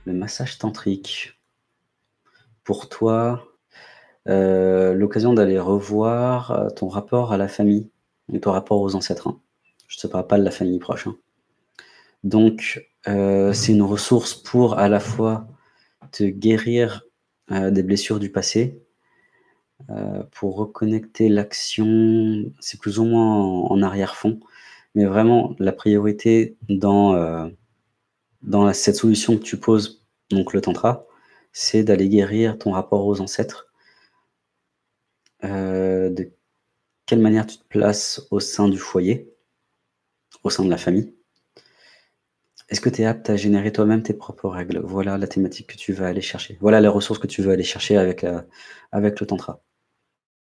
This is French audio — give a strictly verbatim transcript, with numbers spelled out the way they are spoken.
Le massage tantrique. Pour toi, heu, l'occasion d'aller revoir, heu, ton rapport à la famille et ton rapport aux ancêtres, hein. Je te parle pas de la famille proche, hein. Donc, heu, c'est une ressource pour à la fois te guérir, heu, des blessures du passé, heu, pour reconnecter l'action, c'est plus ou moins en en arrière-fond, mais vraiment la priorité dans, heu, dans la cette solution que tu poses, donc le tantra, c'est d'aller guérir ton rapport aux ancêtres. Heu, de quelle manière tu te places au sein du foyer, au sein de la famille? Est-ce que tu es apte à générer toi-même tes propres règles? Voilà la thématique que tu veux aller chercher. Voilà les ressources que tu veux aller chercher avec, heu, avec le tantra.